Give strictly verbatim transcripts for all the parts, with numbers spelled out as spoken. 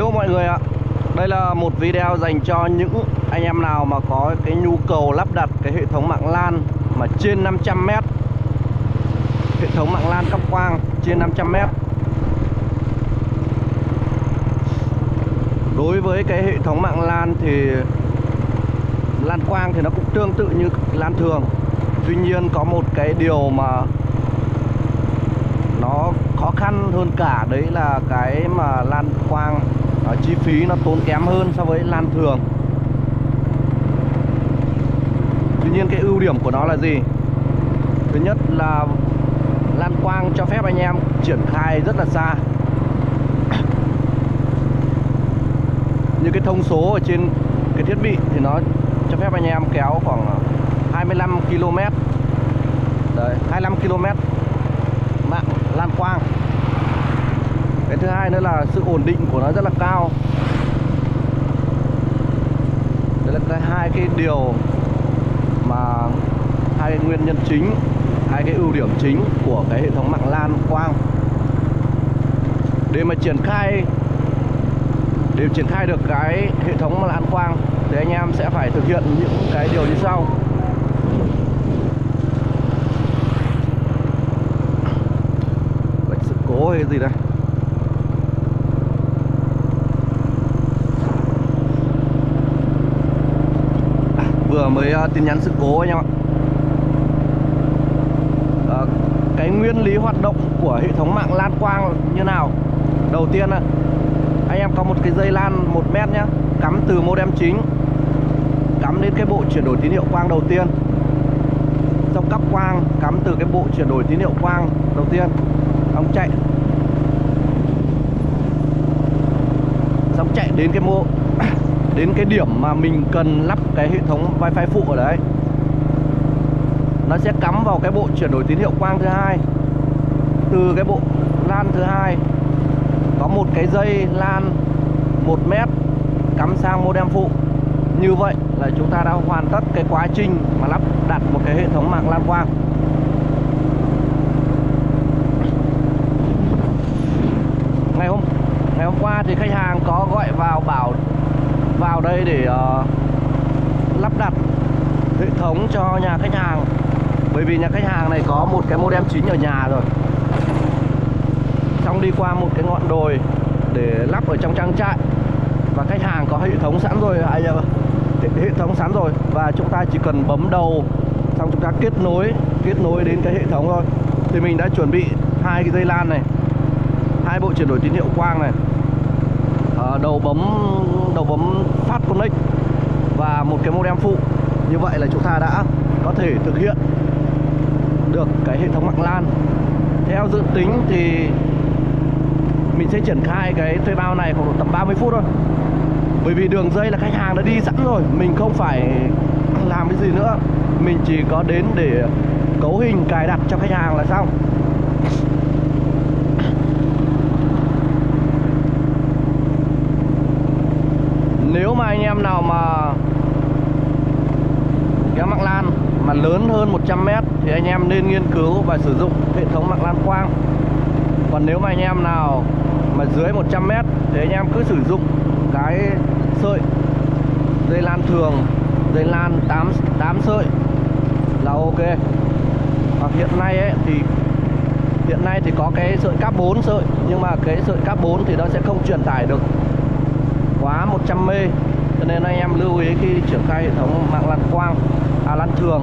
Hello mọi người ạ. Đây là một video dành cho những anh em nào mà có cái nhu cầu lắp đặt cái hệ thống mạng LAN mà trên năm trăm mét. Hệ thống mạng LAN cáp quang trên năm trăm mét. Đối với cái hệ thống mạng LAN thì LAN quang thì nó cũng tương tự như LAN thường. Tuy nhiên có một cái điều mà nó khó khăn hơn cả, đấy là cái mà LAN quang ở chi phí nó tốn kém hơn so với LAN thường. Tuy nhiên cái ưu điểm của nó là gì? Thứ nhất là LAN quang cho phép anh em triển khai rất là xa. Như cái thông số ở trên cái thiết bị thì nó cho phép anh em kéo khoảng hai mươi lăm ki lô mét. Đấy, hai mươi lăm ki lô mét mạng LAN quang. Cái thứ hai nữa là sự ổn định của nó rất là cao. Đấy là cái hai cái điều mà hai cái nguyên nhân chính, hai cái ưu điểm chính của cái hệ thống mạng LAN quang. Để mà triển khai để triển khai được cái hệ thống LAN quang thì anh em sẽ phải thực hiện những cái điều như sau. Sự cố hay gì đây? À, vừa mới uh, tin nhắn sự cố anh em ạ. À, cái nguyên lý hoạt động của hệ thống mạng LAN quang như nào? Đầu tiên là anh em có một cái dây LAN một mét nhá, cắm từ modem chính cắm đến cái bộ chuyển đổi tín hiệu quang đầu tiên. Xong cáp quang cắm từ cái bộ chuyển đổi tín hiệu quang đầu tiên, xong chạy xong chạy đến cái mô đến cái điểm mà mình cần lắp cái hệ thống wifi phụ ở đấy. Nó sẽ cắm vào cái bộ chuyển đổi tín hiệu quang thứ hai. Từ cái bộ LAN thứ hai có một cái dây LAN một mét cắm sang modem phụ. Như vậy là chúng ta đã hoàn tất cái quá trình mà lắp đặt một cái hệ thống mạng LAN quang. Ngày hôm ngày hôm qua thì khách hàng có gọi vào bảo vào đây để uh, lắp đặt hệ thống cho nhà khách hàng. Bởi vì nhà khách hàng này có một cái modem chính ở nhà rồi, xong đi qua một cái ngọn đồi để lắp ở trong trang trại, và khách hàng có hệ thống sẵn rồi, hệ thống sẵn rồi và chúng ta chỉ cần bấm đầu, xong chúng ta kết nối kết nối đến cái hệ thống thôi. Thì mình đã chuẩn bị hai cái dây LAN này, hai bộ chuyển đổi tín hiệu quang này, à, đầu bấm đầu bấm phát connect và một cái modem phụ. Như vậy là chúng ta đã có thể thực hiện được cái hệ thống mạng LAN. Theo dự tính thì mình sẽ triển khai cái thuê bao này khoảng tầm ba mươi phút thôi. Bởi vì đường dây là khách hàng đã đi sẵn rồi, mình không phải làm cái gì nữa. Mình chỉ có đến để cấu hình cài đặt cho khách hàng là xong. Nếu mà anh em nào mà cái mạng LAN mà lớn hơn một trăm mét thì anh em nên nghiên cứu và sử dụng hệ thống mạng LAN quang. Còn nếu mà anh em nào mà dưới một trăm mét thì anh em cứ sử dụng cái sợi dây LAN thường, dây LAN tám sợi là ok. Hoặc hiện nay ấy thì hiện nay thì có cái sợi cáp bốn sợi, nhưng mà cái sợi cáp bốn thì nó sẽ không truyền tải được quá một trăm mê, cho nên anh em lưu ý khi triển khai hệ thống mạng LAN quang, à LAN thường.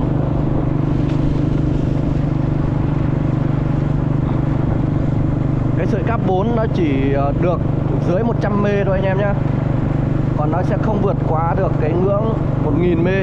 Cái sợi cáp bốn nó chỉ được dưới một trăm mê thôi anh em nhé, còn nó sẽ không vượt quá được cái ngưỡng một nghìn mê.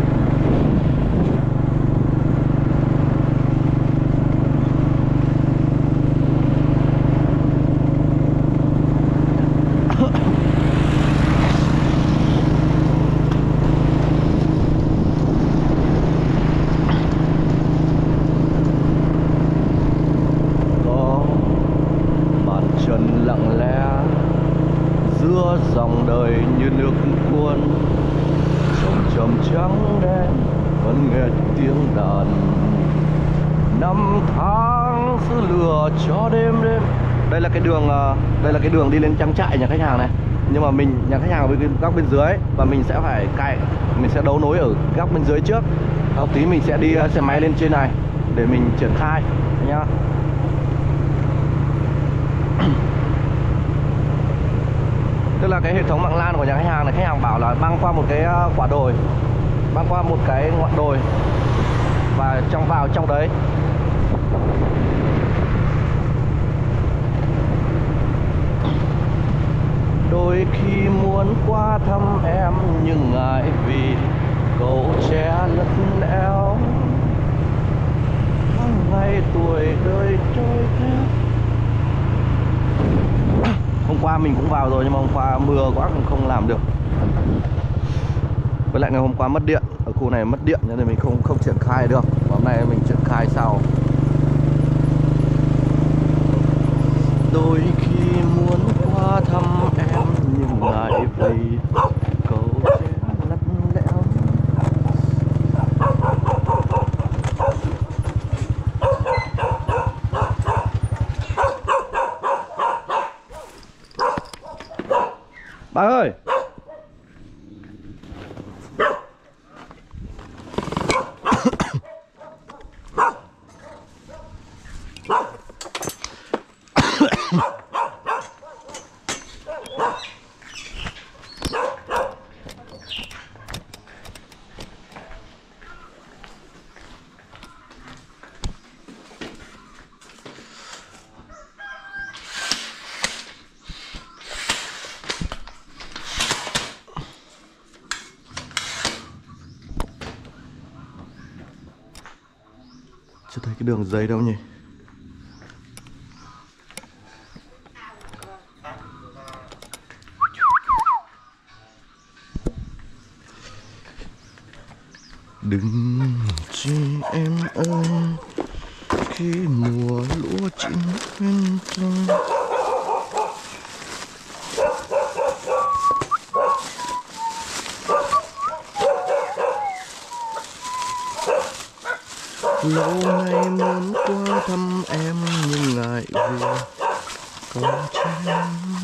Lặng lẽ giữa dòng đời như nước cuốn, trồng trầm trắng đen vẫn nghe tiếng đàn. Năm tháng cứ lừa cho đêm đêm. Đây là cái đường đây là cái đường đi lên trang trại nhà khách hàng này. nhưng mà mình nhà khách hàng ở bên góc bên dưới và mình sẽ phải cài, mình sẽ đấu nối ở góc bên dưới trước. Sau tí mình sẽ đi xe máy lên trên này để mình triển khai nhá. Tức là cái hệ thống mạng LAN của nhà khách hàng này, khách hàng bảo là băng qua một cái quả đồi, băng qua một cái ngọn đồi và trong vào trong đấy. Đôi khi muốn qua thăm em nhưng ngại vì cầu tre lất lẽo, tháng ngày tuổi đời trôi theo. Hôm qua mình cũng vào rồi nhưng mà hôm qua mưa quá cũng không làm được. Với lại ngày hôm qua mất điện, ở khu này mất điện nên mình không không triển khai được. Và hôm nay mình triển khai sau. Đôi khi muốn qua thăm em nhưng ngại vì cầu tre lắt lẽo. Bà ơi, chưa thấy cái đường dây đâu nhỉ? Đừng chi em ơi, khi mùa lúa chín bên trong. Lâu nay muốn qua thăm em nhưng ngại vì cầu tre.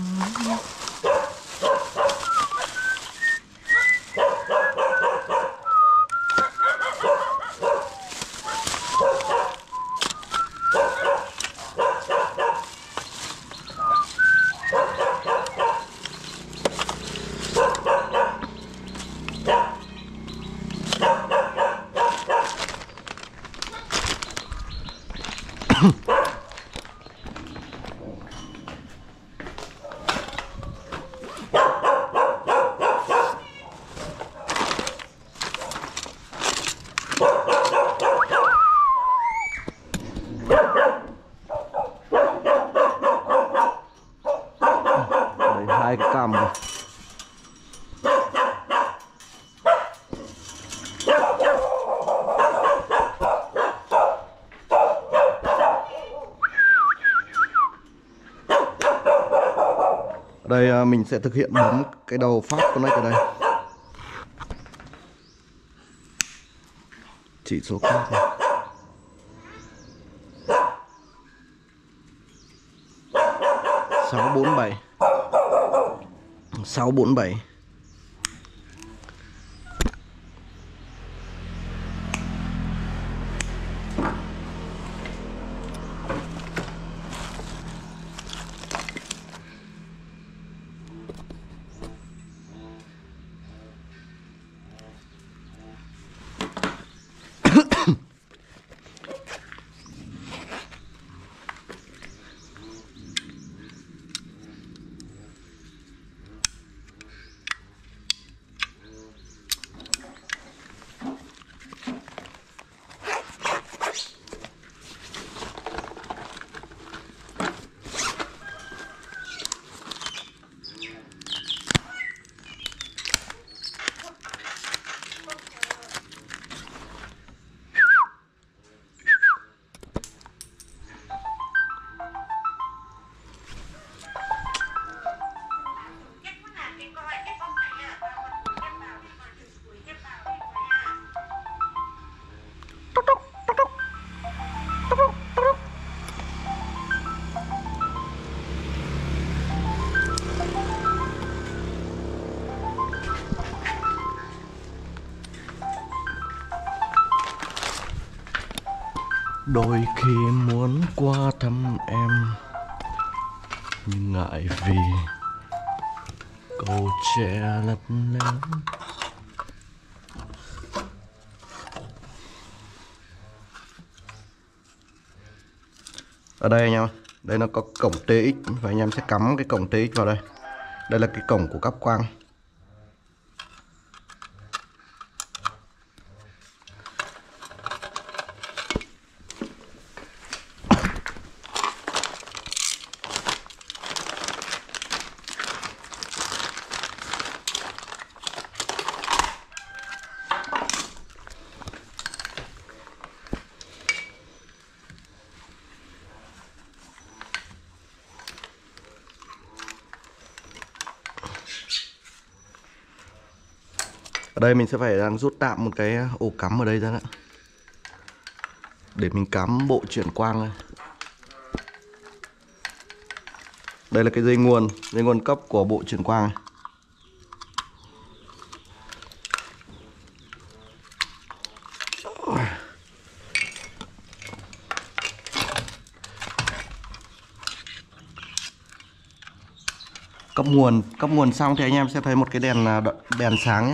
Hai cái cam này. Ở đây mình sẽ thực hiện bấm cái đầu phát connect ở đây. Chỉ số card này. sáu bốn bảy sáu bốn bảy. Đôi khi muốn qua thăm em nhưng ngại vì câu trẻ lấp lánh. Ở đây anh em, đây nó có cổng tê ích và anh em sẽ cắm cái cổng tê ích vào đây. Đây là cái cổng của cáp quang. Ở đây mình sẽ phải đang rút tạm một cái ổ cắm ở đây ra nữa, để mình cắm bộ chuyển quang này. Đây là cái dây nguồn, dây nguồn cấp của bộ chuyển quang này. Cấp nguồn, cấp nguồn xong thì anh em sẽ thấy một cái đèn đèn sáng nhé.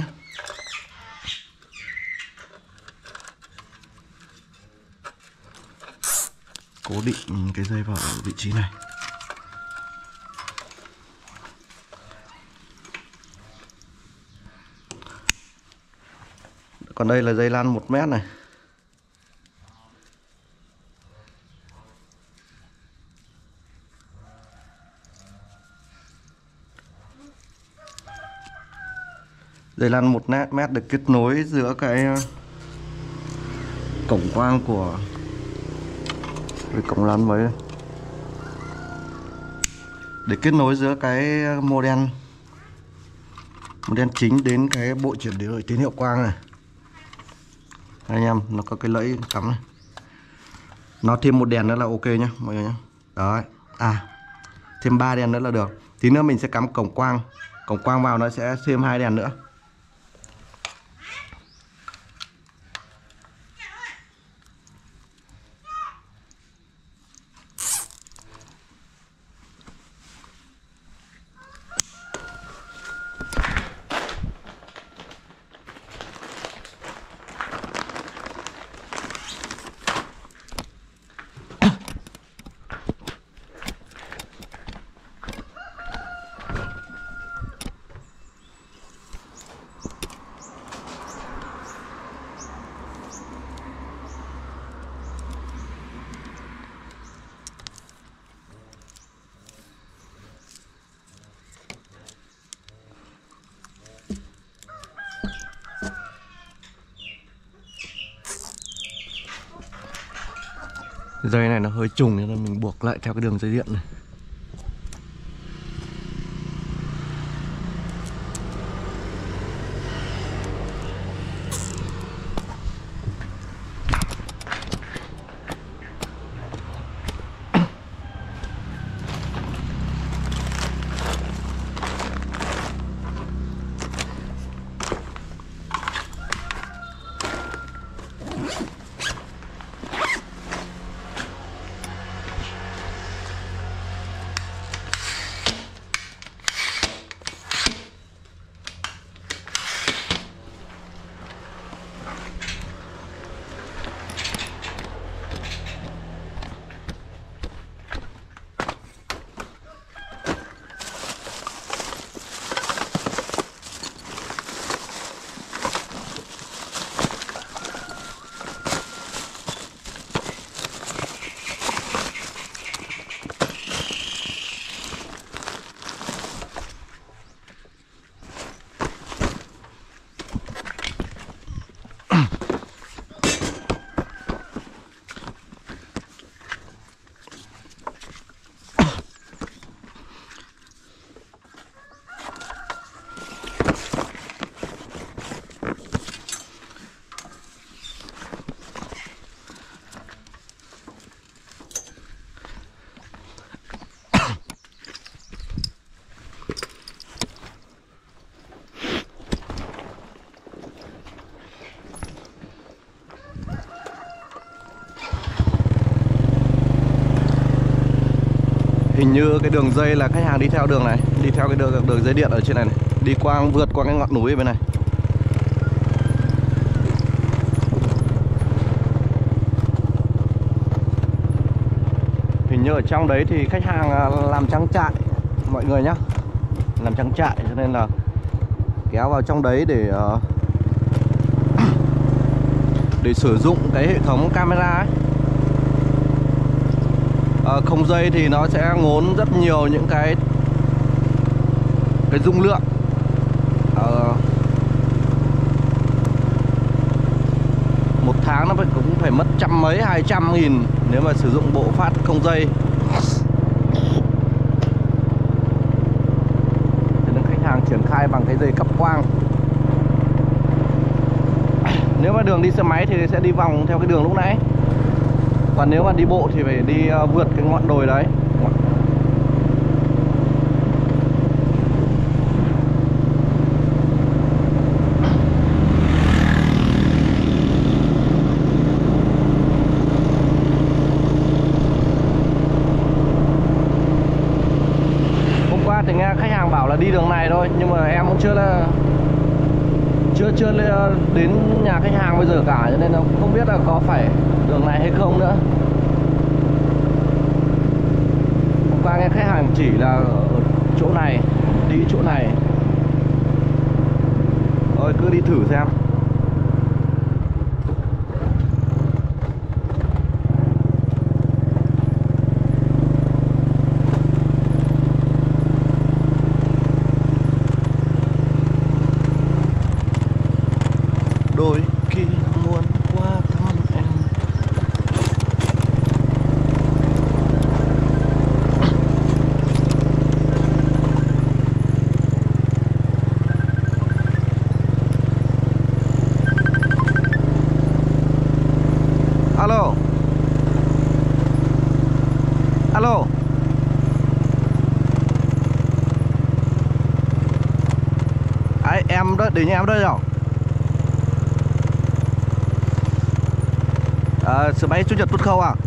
Cố định cái dây vào vị trí này. Còn đây là dây lan một mét này. Dây lan một mét được kết nối giữa cái cổng quang của cái cổng lan mới, để kết nối giữa cái model model chính đến cái bộ chuyển đổi tín hiệu quang này. Anh em, nó có cái lẫy cắm này. Nó thêm một đèn nữa là ok nhá mọi người nhá. Đấy. À, thêm ba đèn nữa là được. Tí nữa mình sẽ cắm cổng quang. Cổng quang vào nó sẽ thêm hai đèn nữa. Dây này nó hơi trùng nên là mình buộc lại theo cái đường dây điện này. như cái đường dây là khách hàng đi theo đường này, đi theo cái đường, đường dây điện ở trên này, này, đi qua vượt qua cái ngọn núi ở bên này. Hình như ở trong đấy thì khách hàng làm trang trại mọi người nhá, làm trang trại cho nên là kéo vào trong đấy để uh, để sử dụng cái hệ thống camera ấy. Uh, không dây thì nó sẽ ngốn rất nhiều những cái cái dung lượng. Uh, một tháng nó phải cũng phải mất trăm mấy hai trăm nghìn nếu mà sử dụng bộ phát không dây. Cho nên khách hàng triển khai bằng cái dây cáp quang. Nếu mà đường đi xe máy thì sẽ đi vòng theo cái đường lúc nãy. Còn nếu mà đi bộ thì phải đi uh, vượt cái ngọn đồi đấy. Hôm qua thì nghe khách hàng bảo là đi đường này thôi, nhưng mà em cũng chưa là chưa chưa đến nhà khách hàng bây giờ cả, cho nên là không biết là có phải đường này hay không nữa. Hôm qua nghe khách hàng chỉ là ở chỗ này, đi chỗ này. Thôi cứ đi thử xem. Đôi khi muốn qua thăm em. Alo. Alo. Ai em đó, đến nhà em đây rồi. À, sửa máy chủ nhật tuất khâu à?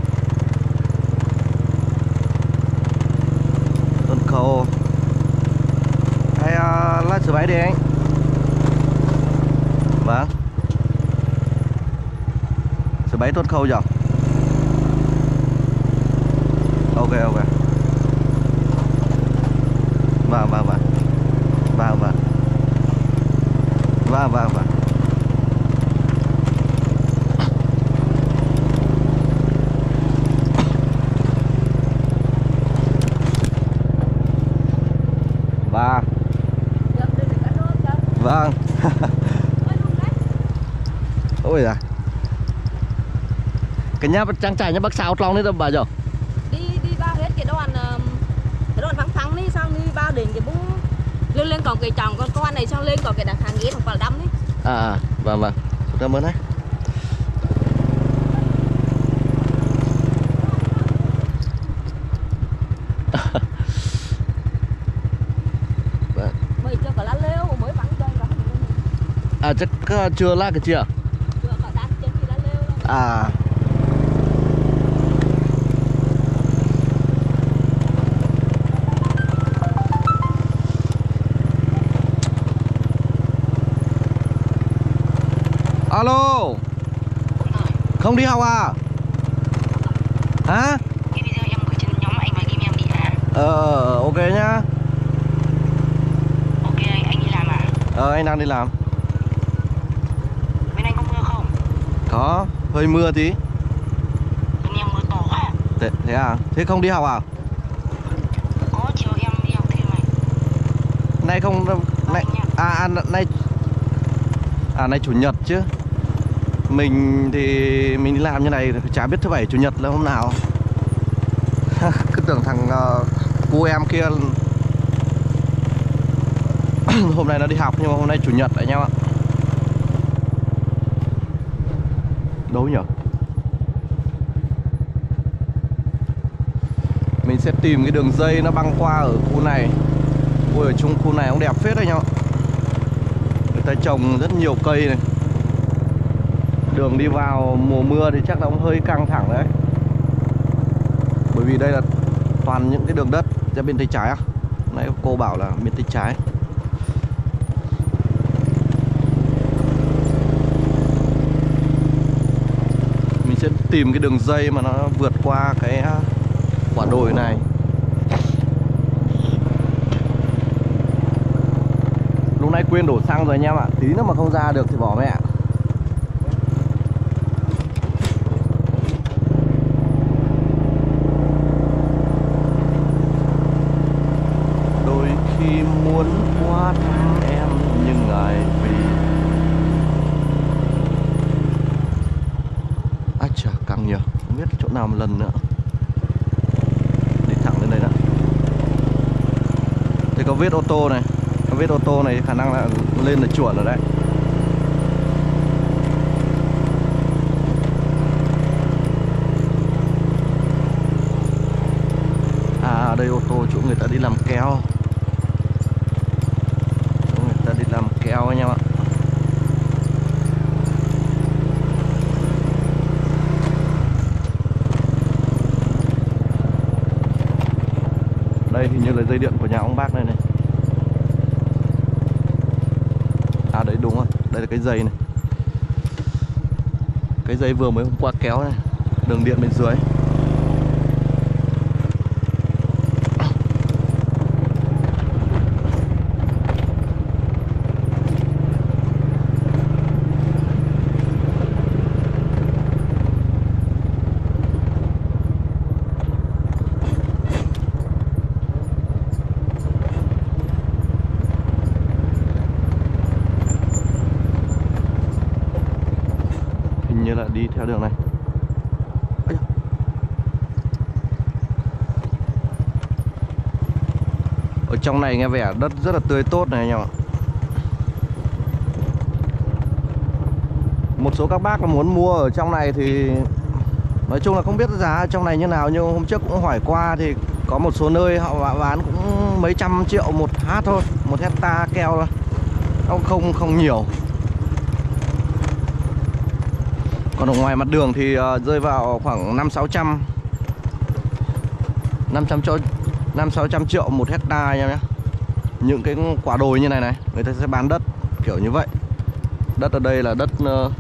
Tuất khâu. Hay uh, lái sửa máy đi anh. Vâng. Sửa máy tuất khâu rồi. Ok ok. Vâng vâng vâng. Vâng vâng. Vâng vâng vâng. Và vâng. Ôi giời. Cái nhà trang trại nhà bác sao long đấy đâu bà giờ. Đi đi bao hết cái đoạn cái đoạn phẳng phẳng đi, xong đi bao đến cái bung lên lên còn cái chồng con con này, xong lên còn cái đặc hàng ghế hoặc là đâm đấy. À vâng vâng. Cảm ơn đấy. À chắc uh, chưa lá cái chưa? Chưa có đắt trên thì lá lêu đâu. À. Alo. Không đi học à? Hả? Cái video em gửi trên nhóm anh và Kim em đi à? Ờ ok nhá. Ok anh, anh đi làm à? Ờ anh đang đi làm. Bên anh có mưa không? Có, hơi mưa tí. Bên em mưa to quá. Thế, thế à? Thế không đi học à? Có, chiều em đi học thêm này. Nay không nay, à, à nay à nay chủ nhật chứ. Mình thì mình đi làm như này chả biết thứ bảy chủ nhật là hôm nào. Cứ tưởng thằng uh, cô em kia hôm nay nó đi học nhưng mà hôm nay chủ nhật lại nhau ạ. Đâu nhỉ? Mình sẽ tìm cái đường dây nó băng qua ở khu này. Ôi ở trong khu này cũng đẹp phết đấy nhau. Người ta trồng rất nhiều cây này. Đường đi vào mùa mưa thì chắc là cũng hơi căng thẳng đấy. Bởi vì đây là toàn những cái đường đất ra bên tay trái à? Nãy cô bảo là bên tay trái. Mình sẽ tìm cái đường dây mà nó vượt qua cái quả đồi này. Lúc nãy quên đổ xăng rồi anh em ạ. Tí nữa mà không ra được thì bỏ mẹ. Đôi khi muốn qua thăm em nhưng ngại vì à chà căng nhờ. Không biết chỗ nào một lần nữa. Đi thẳng lên đây đã. Đây có vết ô tô này. Có vết ô tô này khả năng là lên là chuẩn rồi đấy. À đây ô tô chỗ người ta đi làm keo. Chỗ người ta đi làm keo anh em ạ. Đây hình như là dây điện của nhà ông bác này này. À đấy đúng rồi, đây là cái dây này. Cái dây vừa mới hôm qua kéo này. Đường điện bên dưới. Như là đi theo đường này. Ở trong này nghe vẻ đất rất là tươi tốt này anh em ạ. Một số các bác mà muốn mua ở trong này thì nói chung là không biết giá trong này như nào, nhưng hôm trước cũng hỏi qua thì có một số nơi họ bán cũng mấy trăm triệu một hát thôi, một hecta keo thôi. Không không không nhiều. Còn ở ngoài mặt đường thì uh, rơi vào khoảng năm sáu trăm năm trăm cho năm sáu trăm triệu một hecta anh em nhé. Những cái quả đồi như này này, người ta sẽ bán đất kiểu như vậy. Đất ở đây là đất uh,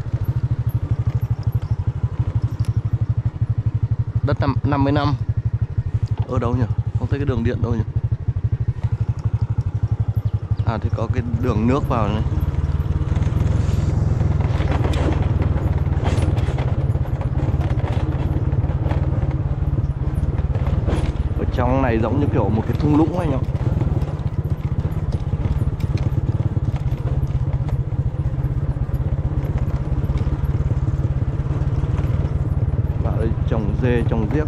đất năm mươi năm. Ở đâu nhỉ? Không thấy cái đường điện đâu nhỉ? À thì có cái đường nước vào này. Trong này giống như kiểu một cái thung lũng anh ạ. Và đây trồng dê, trồng giếc.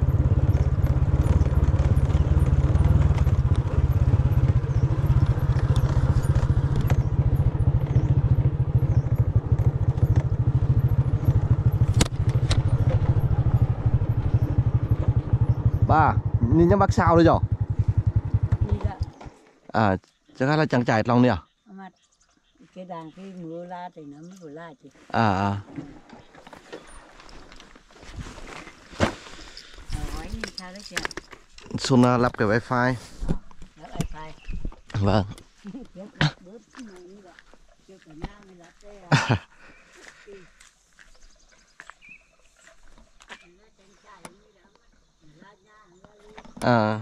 Ba nhìn nhá bác sao đấy rồi. À chắc là chẳng trải lòng nè. Cái đàn cái mưa la thì nó mới vừa la chứ. À à. Hỏi như sao đấy chị? Xuân lắp cái wifi. Lắp wifi. Vâng. À.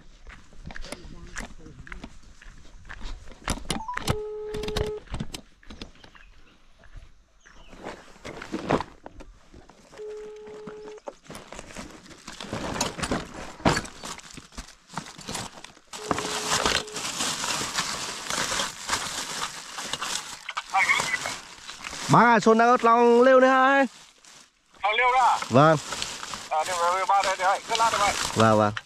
Bác à, Xuân đang ớt lòng lêu đấy hai. Lòng lêu đó. Vâng. À, đi về ba đây đây, cứ lát đây vậy. Vâng vâng.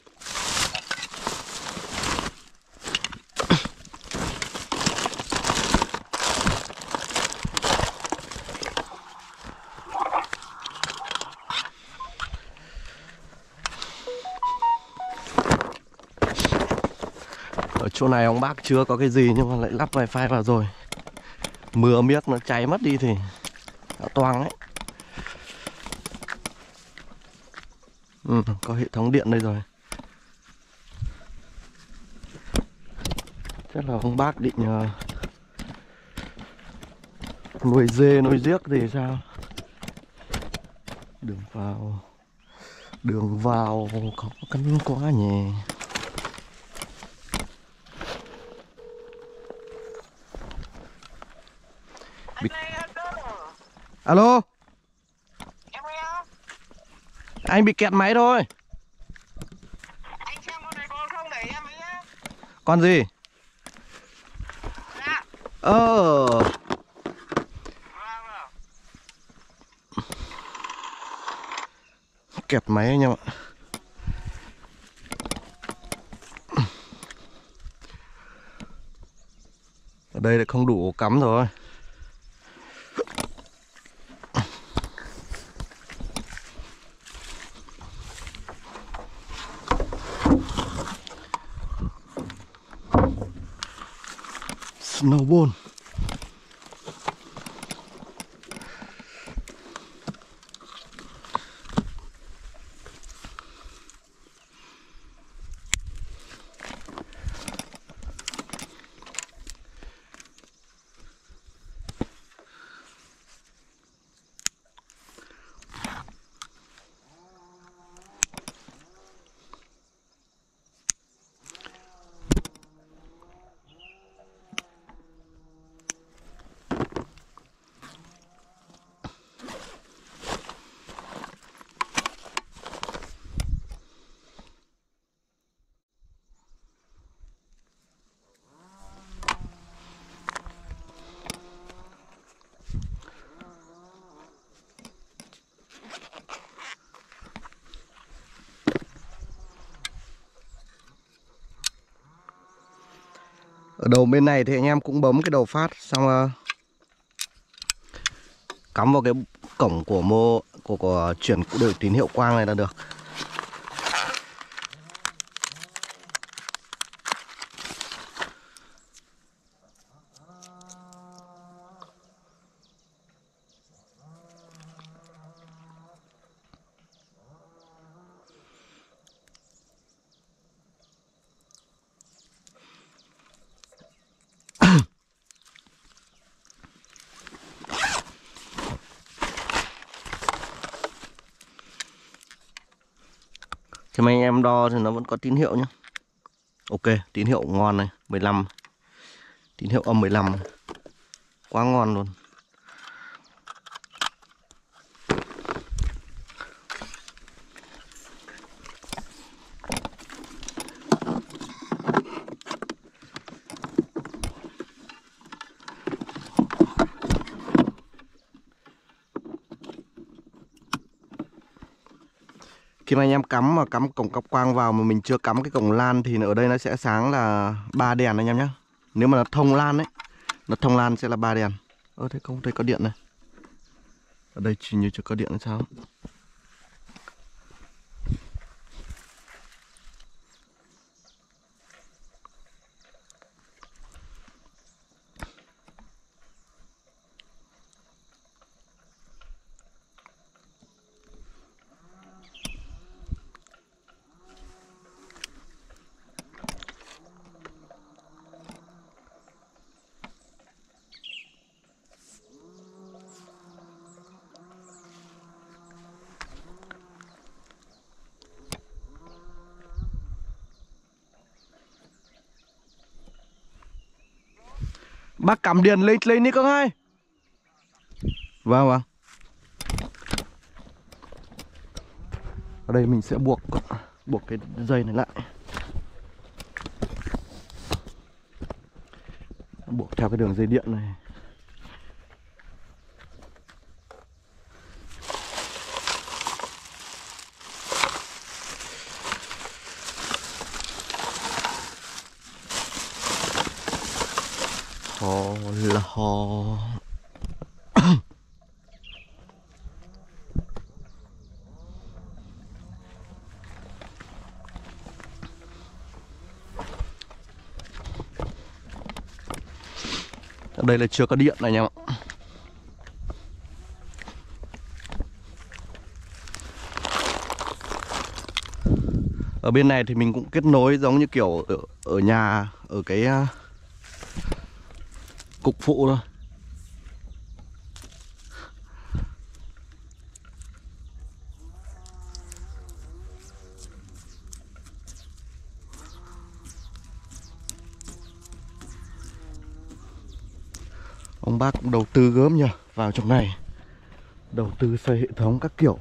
Ở chỗ này ông bác chưa có cái gì nhưng mà lại lắp wifi vào rồi. Mưa miếc nó cháy mất đi thì nó toang ấy. Ừ, có hệ thống điện đây rồi. Chắc là ông bác định uh, nuôi dê nuôi giếc thì sao. Đường vào Đường vào khó khăn quá nhỉ. Bị... Alo. Anh bị kẹt máy thôi. Anh xem con này con không để em ấy nhá. Con gì? Dạ. Ờ. Vâng vâng. Kẹt máy anh em ạ. Ở đây lại không đủ ổ cắm rồi. Snowball. Ở đầu bên này thì anh em cũng bấm cái đầu phát xong uh, cắm vào cái cổng của mô của, của chuyển đổi tín hiệu quang này là được. Thì mấy anh em đo thì nó vẫn có tín hiệu nhá. Ok, tín hiệu ngon này, mười lăm. Tín hiệu âm mười lăm này. Quá ngon luôn. Khi mà anh em cắm mà cắm cổng cáp quang vào mà mình chưa cắm cái cổng lan thì ở đây nó sẽ sáng là ba đèn anh em nhé. Nếu mà nó thông lan ấy, nó thông lan sẽ là ba đèn. Ơ thế không thấy có điện này. Ở đây chỉ như chưa có điện hay sao? Bác cắm điện lên lên đi các ơi. Vâng vâng. Ở đây mình sẽ buộc buộc cái dây này lại. Buộc theo cái đường dây điện này. Hò là hò. Ở đây là chưa có điện này anh em ạ. Ở bên này thì mình cũng kết nối giống như kiểu ở, ở nhà, ở cái cục phụ thôi. Ông bác cũng đầu tư gớm nhờ, vào trong này đầu tư xây hệ thống các kiểu.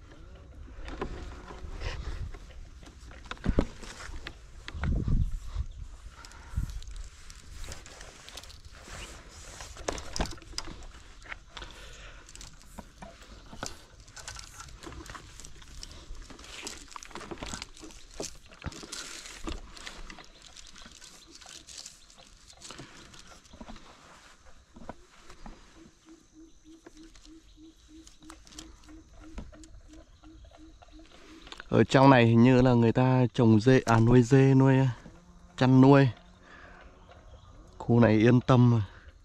Ở trong này hình như là người ta trồng dê, à nuôi dê, nuôi chăn nuôi. Khu này yên tâm,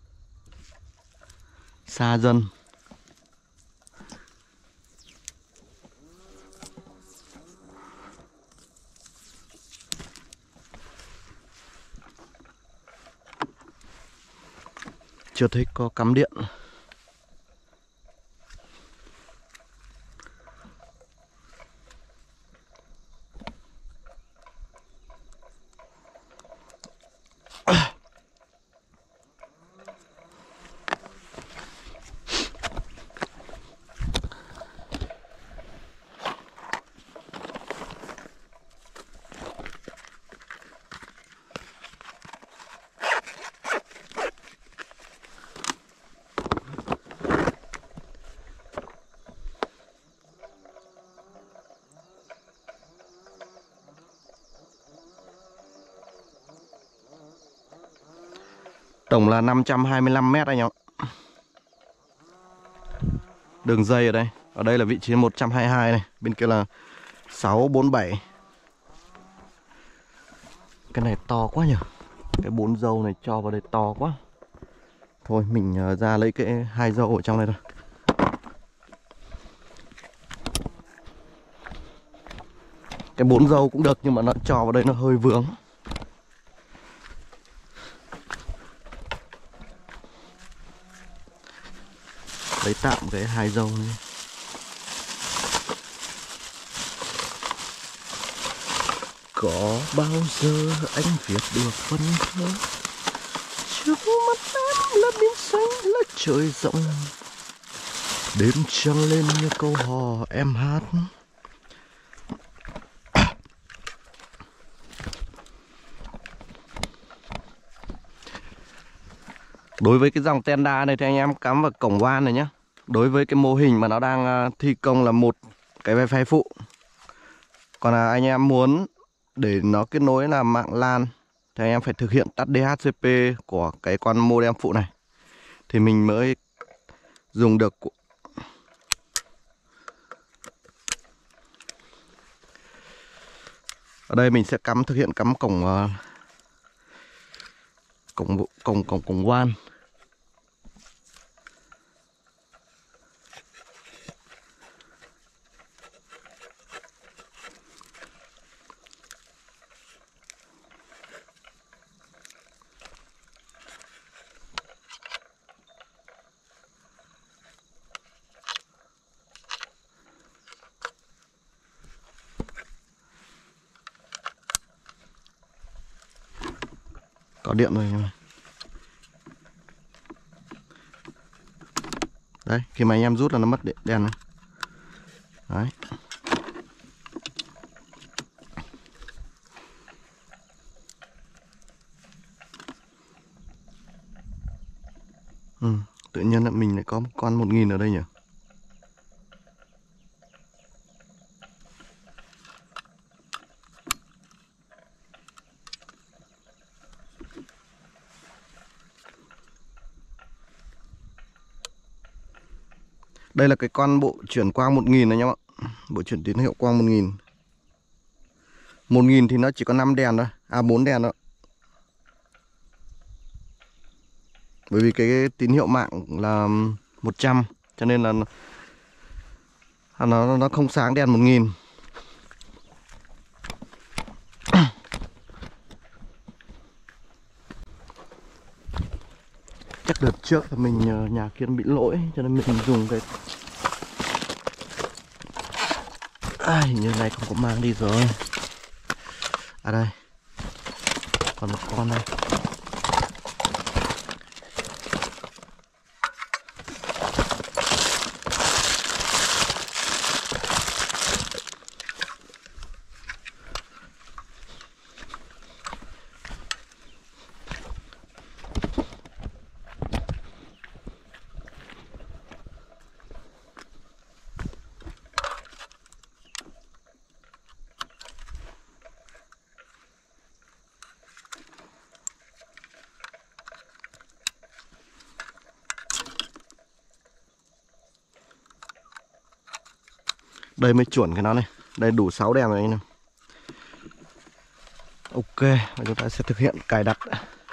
xa dân. Chưa thấy có cắm điện. Tổng là năm trăm hai mươi lăm mét anh ạ. Đường dây ở đây. Ở đây là vị trí một trăm hai mươi hai này. Bên kia là sáu bốn bảy. Cái này to quá nhỉ. Cái bốn dâu này cho vào đây to quá. Thôi mình ra lấy cái hai dâu ở trong này thôi. Cái bốn dâu cũng được nhưng mà nó cho vào đây nó hơi vướng. Lấy tạm cái hai dâu này. Có bao giờ anh viết được phân thơ trước mắt em là biển xanh là trời rộng, đêm trăng lên như câu hò em hát. Đối với cái dòng tenda này thì anh em cắm vào cổng van này nhé. Đối với cái mô hình mà nó đang thi công là một cái wifi phụ. Còn là anh em muốn để nó kết nối là mạng LAN thì anh em phải thực hiện tắt đê hát xê pê của cái con modem phụ này thì mình mới dùng được. Ở đây mình sẽ cắm thực hiện cắm cổng uh, cổng cổng cổng cổng van. Có điện rồi nhưng mà đấy, khi mà anh em rút là nó mất điện đèn này. Đấy. Ừ, tự nhiên là mình lại có một con một nghìn ở đây nhỉ. Đây là cái con bộ chuyển quang một nghìn này nhá bạn. Bộ chuyển tín hiệu quang một nghìn. một nghìn thì nó chỉ có năm đèn thôi. À bốn đèn đó. Bởi vì cái tín hiệu mạng là một trăm cho nên là nó nó không sáng đèn một nghìn. Chắc đợt trước là mình ờ, nhà Kiên bị lỗi cho nên mình dùng cái à, hình như này không có mang đi rồi. À đây, còn một con này. Đây mới chuẩn cái nó này. Đây đủ sáu đèn rồi anh em. Ok, và chúng ta sẽ thực hiện cài đặt.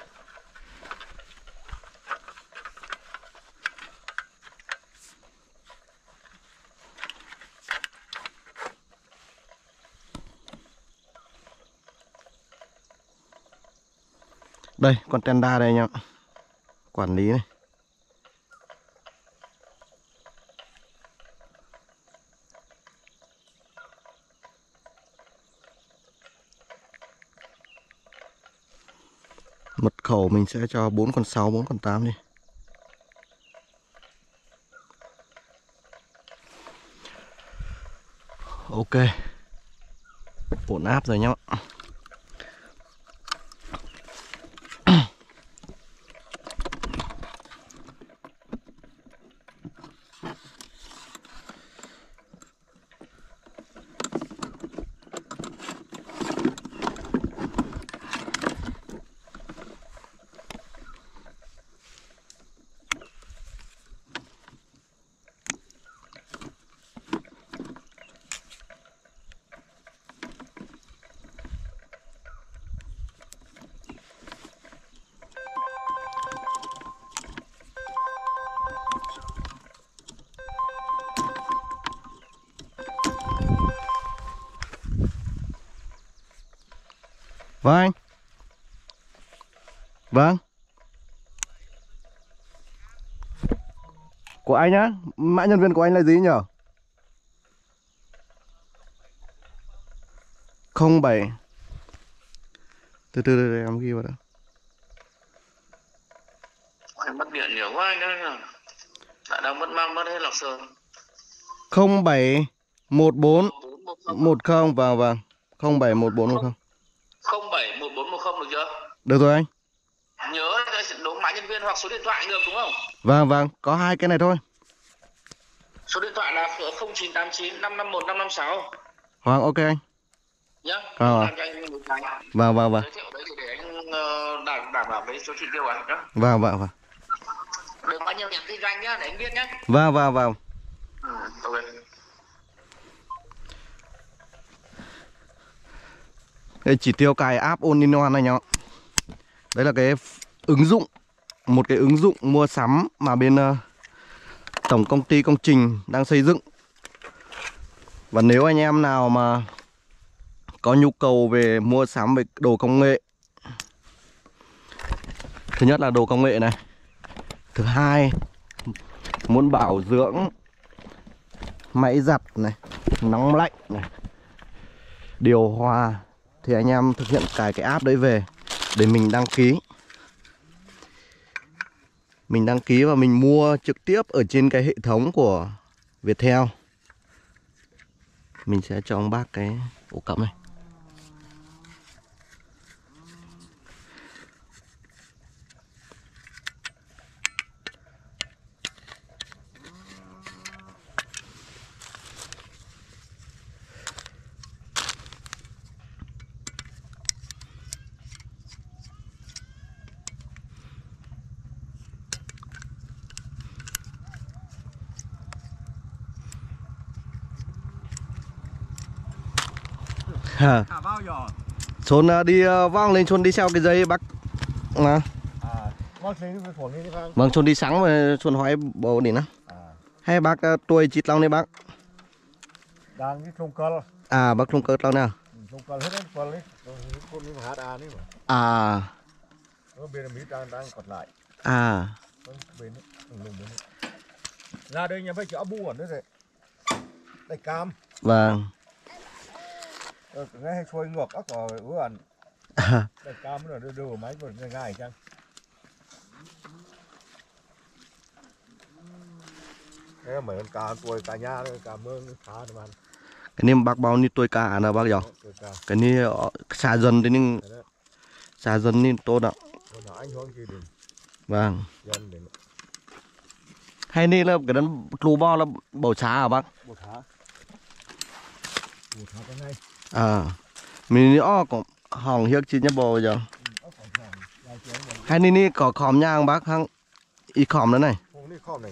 Đây, con tenda đây anh em. Quản lý này. Mật khẩu mình sẽ cho bốn con sáu, bốn con tám đi. Ok. Ổn áp rồi nhá. Vâng anh. Vâng. Của anh á, mã nhân viên của anh là gì nhỉ? không bảy. Từ từ từ em ghi vào đó. Em mất điện nhiều quá anh ơi. Đã đang mất mang mất hết lọc sơn. không bảy một bốn một không vào vâng. không bảy một bốn một không. không bảy một bốn một không được chưa? Được rồi anh. Nhớ đúng mã nhân viên hoặc số điện thoại được đúng không? Vâng vâng, có hai cái này thôi. Số điện thoại là không chín tám chín năm năm một năm năm sáu. Vâng, ok anh. Nhá. Ờ. Làm cho anh một cái. Vâng vâng vâng. Giới thiệu đấy thì để anh ờ, đảm đảm bảo với số chỉ tiêu anh nhá. Vâng vâng vâng. Đừng bao nhiêu nhạc kinh doanh nhá, để anh biết nhá. Vâng vâng vâng. Ừ, ok. Đây chỉ tiêu cài app All-in-One này nhá. Đấy là cái ứng dụng, một cái ứng dụng mua sắm mà bên uh, tổng công ty công trình đang xây dựng. Và nếu anh em nào mà có nhu cầu về mua sắm về đồ công nghệ, thứ nhất là đồ công nghệ này, thứ hai muốn bảo dưỡng máy giặt này, nóng lạnh này, điều hòa, thì anh em thực hiện cài cái app đấy về để mình đăng ký. Mình đăng ký và mình mua trực tiếp ở trên cái hệ thống của Viettel. Mình sẽ cho ông bác cái ổ cắm này. À. Xuân đi uh, vang lên Xuân đi theo cái dây bác à. Vâng, Xuân đi sáng mà Xuân hỏi bố đi nữa à. Hay bác uh, tuổi chít lâu này bác đang cái trung cơ à bác trung cơ lâu nào trung cơ hết con đấy con đi hát à đấy mà à nó bên mỹ đang đang còn lại à bên đấy, lùng bên đấy. Ra đây nhà phải chữa bu ẩn nữa rồi. Đây cam. Vâng. Ờ, nghe hay xuôi ngược ác vào ứa ẩn. Đây cam nó đưa đưa máy vào ngay ngay chăng. Thế là mấy con cá tuổi cá nha đấy, cá mương khá thôi mà. Cái này bác bao nhiêu tuổi cả nào bác giàu? Cái này xa dần thì nhưng xa dần nên tốt ạ. Vâng. Hayนี่là cái đó lù bo là bầu xá hả bác? Bầu xá. Bầu xá cái này. À, mình ó có hỏng hiếc chi nhá bò giờ. Hayนี่นี่có khóm nhang bác hăng y khóm nữa này. Không đi khóm này.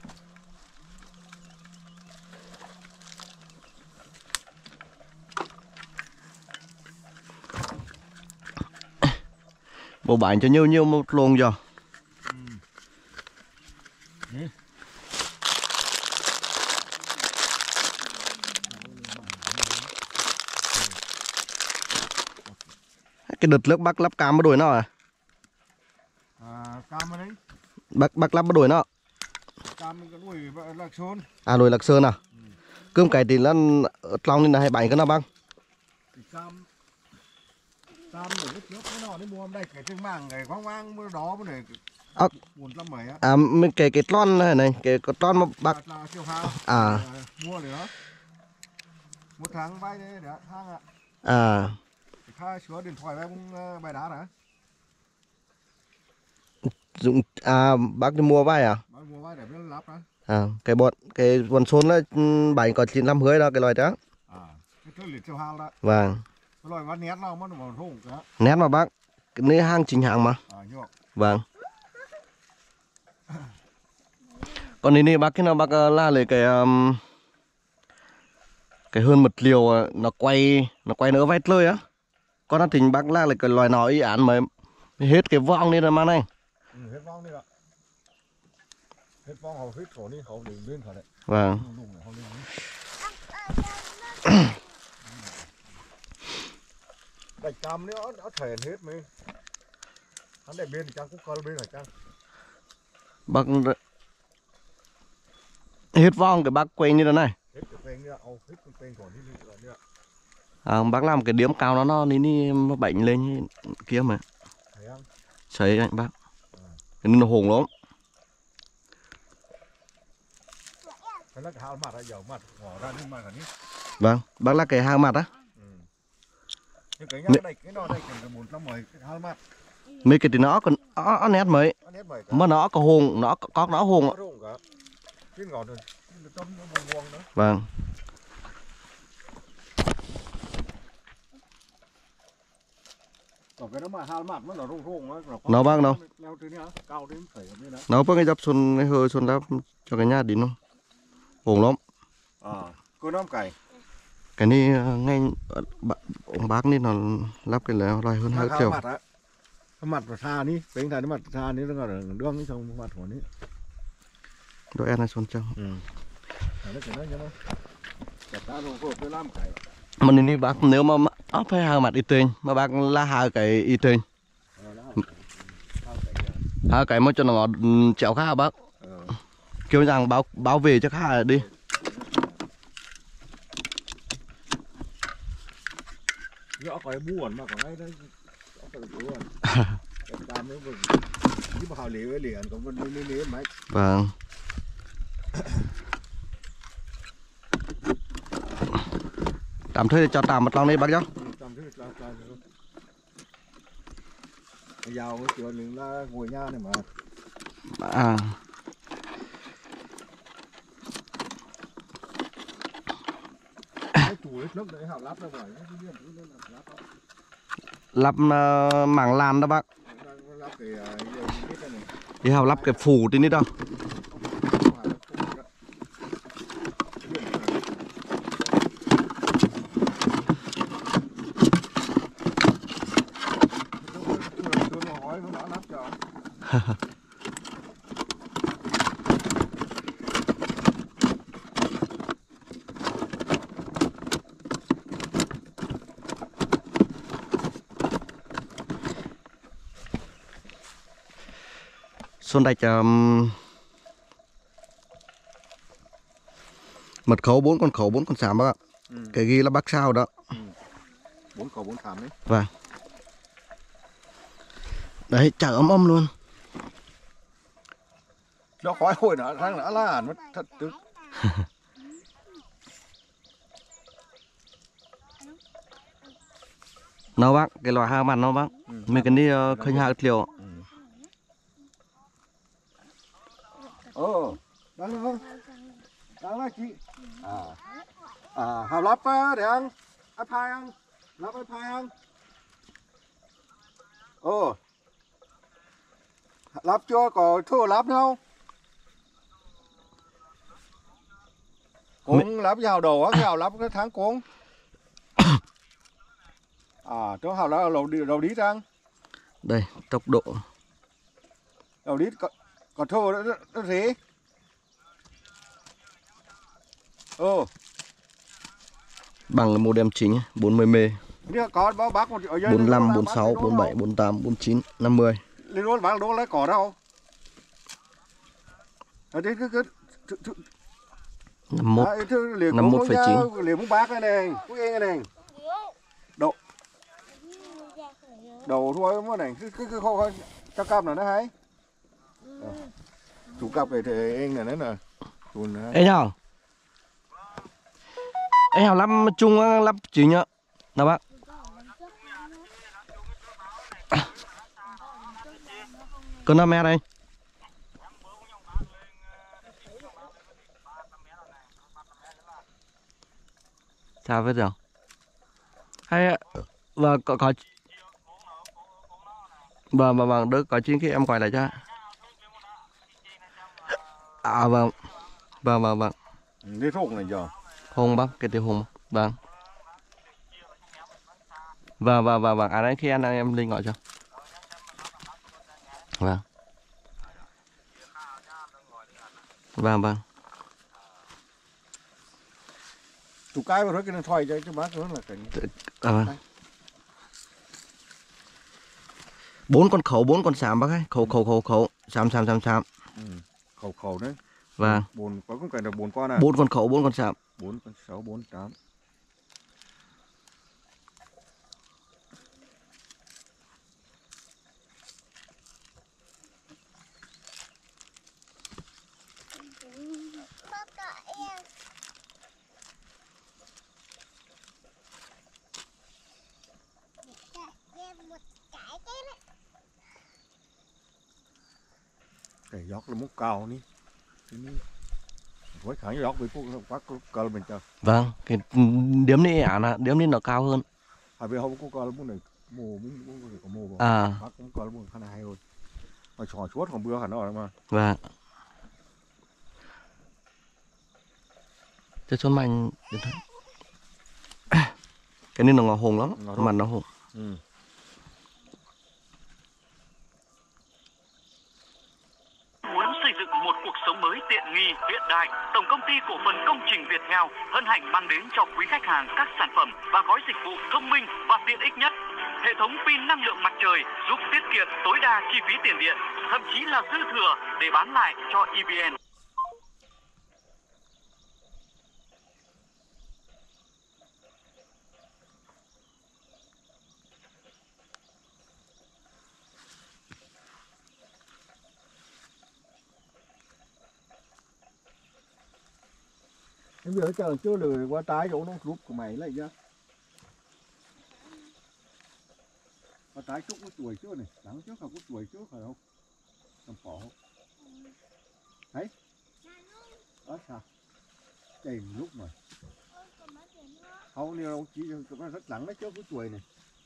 Bộ bán cho nhiều nhiều một luôn giờ. Ừ. Cái đợt nước bác lắp cam bắt đuổi nó à? À, cam ở đấy. Bác bác lắp bắt đuổi nó. Cam cái đuổi Lạc Sơn. À đuổi Lạc Sơn à? Ừ. Cơm cái thì là long nên là hay bánh cái nào bác? Cam cam để nước nước cái nọ đấy mua hôm đây cái trứng màng ngày quang quang mưa đó mới để à, buồn lắm mấy á. À mình cái cái lon này này cái cái lon mà bác là siêu hao. à Mua nữa. Một tháng bay đấy để tháng ạ. à Khai sửa điện thoại với bài đá đã. dụng à bác đi mua vai à? Bác mua vai để biết lắp đó. À cái bọn cái bọn xôn là bánh có chín năm hưới đó cái loài đó. À cái thứ liệt siêu hao đó. Vâng. Cái loài vắt nét nào mà nó mà thùng đó. Nét mà bác, cái này hàng chính hãng mà. À nhọ. Vâng. Còn này, này bác cái nào bác la lấy cái um, cái hơn một liều nó quay nó quay nữa vét lơi á. Con nó thỉnh bác la lấy cái loài nó ý án mà hết cái vong đi rồi mà này. Ừ, hết vong đi ạ. Hết vong hầu hết khổ đi hầu đừng lên khỏi đấy. Vâng. Đại cam nữa nó thể hết mấy. Hắn để bên thì trang cũng có bên phải trang. Bác hết vong cái bác quay như thế này. Hết cái quen nữa, ô hết cái quen còn đi nữa nữa. À, bác làm cái điếm cao nó nó ní ní bệnh lên như kia mà. Thấy không? Sấy anh bác. Cái nó hùng lắm. Cái là cái hao mặt hay dầu mặt ngỏ ra nhưng mà cái ní. Vâng, bác là cái hang mặt á. Ừ. Nhưng cái nhá này cái nó đây cần một năm mười cái hao mặt. Mấy cái thì nó còn nó, nó nét mấy. Nó nét bảy. Mà nó có hùng, nó có nó hùng. Nó hùng cả. Cái ngọt rồi. Nó tâm nó vuông vuông nữa. Vâng. Còn cái nó mà hao mặt nó là rung rung á. Nó bác đâu? Leo trên nhá, cao đến phải ở bên đó. Nó bác cái dập xuân cái hơi xuân lắp cho cái nhà đi nó. Hùng lắm. À, cô năm cày. Cái này ngay ông bác này nó lắp cái là loài hơn hai triệu. Mặt á. Cái mặt của xa ní, tính thành cái mặt xa ní nó còn đương cái trong mặt của ní. Đôi em này xuân trăng. Ừ. Nó cái nó nhá. Chặt ta rồi cô tôi làm cày. Mà nên đi bác nếu mà ốc phải hai mặt y tên mà bác la hai cái y tên. Hai cái mà cho nó chéo khá bác. Kêu rằng báo báo về cho khá đi. Rõ có cái buồn mà có ngay đấy. Có cái buồn. Cái cam nó vừa chứ mà họ liều cái liền còn vẫn liều liều mấy. Vâng. Tạm thuê cho tạm một lòng đi bác nhá. Tạm thuê cho tạm. Giàu cái chuyện mình là ngồi nhà này mà. À. Cái chủ nước đấy họ lắp ra ngoài Lắp uh, mảng lan đó bác. Lắp cái này. Thì họ lắp cái phủ trên đấy đâu. Xuân Đạch um, mật khấu bốn con khấu bốn con xám bác ạ. Ừ. Cái ghi là bác sao đó. Ừ. Bốn khẩu bốn thảm đấy. Vâng. Đấy chả ấm ấm luôn. Nó khói hồi nó thằng đã là nó thật tức. Nó bác, cái loài hai mặt nó bác. Ừ. Mình cần đi uh, khơi hạ liều. Ừ. Ờ, đang đó. Đang là chị. À. À, hào lắp á, để ăn. Áp hai ăn. Lắp áp hai ăn. Ờ. Lắp chưa, có thua lắp nữa không? Cũng lắp vào đầu á, cái hào lắp cái tháng cuốn. À, chỗ hào lắp đầu đi, đầu đi răng. Đây, tốc độ. Đầu đi, có, có thua nó, nó rỉ. Ừ. Bằng cái modem chính ấy, bốn mươi mê. Nếu có báo bác một ở dưới bốn lăm, bốn sáu, bốn bảy, bốn tám, bốn chín, năm mươi. lên luôn bác đố lấy cỏ đâu. Ở đây cứ cứ năm mươi mốt. năm mươi mốt phẩy chín. liền muốn bác này này, cũng yên này. Độ. Đầu thôi mà này, cứ cứ cứ không cho cặp nào nó hay. Chủ cặp này thì anh này nữa nè. Ê nhào. Ê nhào lắp chung lắp chính ạ. Nào bác. Có năm mét đây. Sao biết rồi? Hay và có có vâng vâng vâng được có chín cái em quay lại cho. À vâng vâng vâng vâng. Đi thuốc này giờ. Hùng bác cái tiêu hùng vâng. Vâng vâng vâng vâng à đấy khi anh em Linh gọi cho. Vâng. Vâng vâng. Chủ cái vào đó cái nó thoại cho cho bác nữa là cảnh. À vâng. Bốn con khẩu, bốn con xám bác ấy. Khẩu khẩu khẩu khẩu, xám xám xám xám. Ừ. Khẩu khẩu đấy. Vâng. Bốn có cũng cần được bốn con à. Bốn con khẩu, bốn con xám. Bốn con sáu, bốn tám. Cái giọt là múc cao ní. Với khả giọt bị phút quá cờ mình chờ. Vâng, cái điểm này ả là điểm này nó cao hơn. À vì không có cờ là múc này mù mình cũng có mù. À. Bác cũng cờ là mù khá là hay rồi. Mà trò chuốt còn bữa hẳn rồi mà. Vâng. Cho chôn mạnh đến thôi. Cái này nó ngỏ hồng lắm, mặt nó hồng. Ừ. Muốn xây dựng một cuộc sống mới tiện nghi, hiện đại, Tổng công ty cổ phần công trình Việt Ngao hân hạnh mang đến cho quý khách hàng các sản phẩm và gói dịch vụ thông minh và tiện ích nhất. Hệ thống pin năng lượng mặt trời giúp tiết kiệm tối đa chi phí tiền điện, thậm chí là dư thừa để bán lại cho e vê en. Em giờ chờ chưa lười qua trái chỗ nó rút của mày lại chứ. Qua trái chút có tuổi trước này, đắng trước là có tuổi trước phải không? Cầm phỏ. Đấy. Đó sao? Chạy một lúc mà. Không, nếu ông chỉ nó rất lắng đấy trước có tuổi này.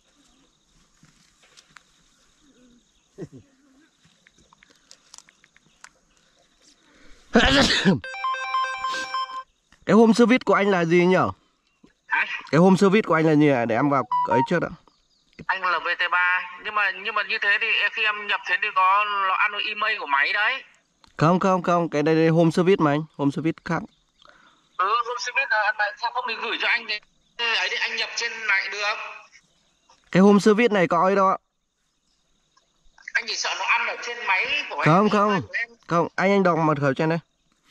Cái home service của anh là gì nhỉ? Hả? Cái home service của anh là gì ạ? Để em vào ấy trước đã. Anh là vê tê ba, nhưng mà nhưng mà như thế thì khi em nhập thế thì có nó ăn email của máy đấy. Không không không, cái đây, đây home service mà anh, home service khác. Ừ, home service là anh sao không mình gửi cho anh thì ấy thì anh nhập trên này được. Cái home service này có ấy đâu ạ? Anh chỉ sợ nó ăn ở trên máy của Không, em. không. của em. Không, anh anh đọc mật khẩu cho anh đây.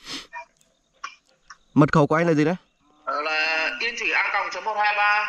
Mật khẩu của anh là gì đấy? Ờ, là yên thủy a còng chấm một hai ba.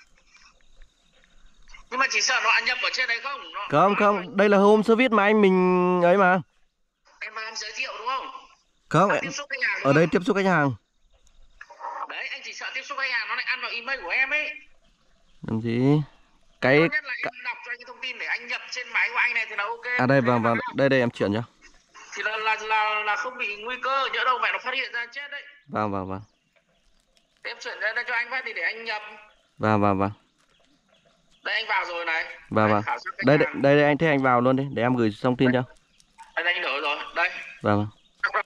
Nhưng mà chỉ sợ nó ăn nhập ở trên đấy không? Nó, Không, nó không, đây là home service mà anh mình ấy mà. Em mà em giới thiệu đúng không? Không, À, em, tiếp xúc khách hàng đúng ở đây không? tiếp xúc khách hàng. Đấy, anh chỉ sợ tiếp xúc khách hàng nó lại ăn vào email của em ấy. Làm gì? Cái Tốt nhất là em đọc cho anh cái thông tin để anh nhập trên máy của anh này thì là ok. à đây Thế vâng mà vâng, đây đây em chuyển cho. thì là là là là không bị nguy cơ, nhỡ đâu mẹ nó phát hiện ra chết đấy. Vâng vâng vâng. Thế em chuyển ra đây cho anh phát đi để anh nhập. Vâng vâng vâng. Đây anh vào rồi này. Vâng Đấy, vâng. khảo sát khách Đây đây, hàng. đây đây anh thế anh vào luôn đi để em gửi thông tin cho. Đây anh đỡ rồi. Đây. Vâng vâng.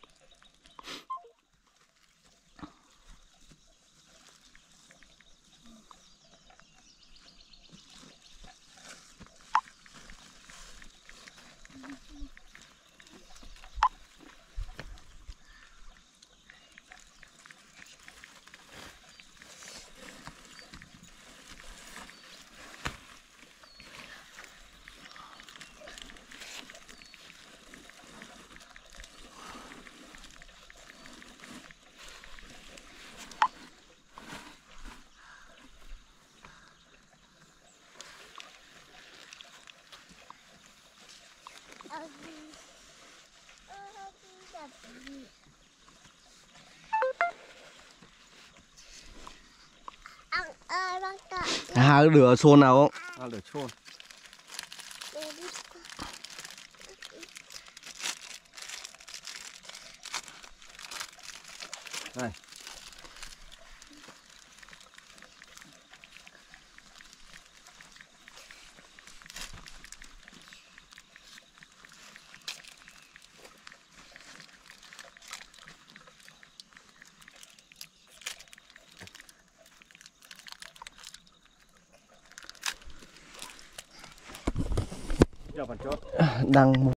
À, rửa xôn nào không? À, để chôn. Đây. Giờ bạn chốt. Đang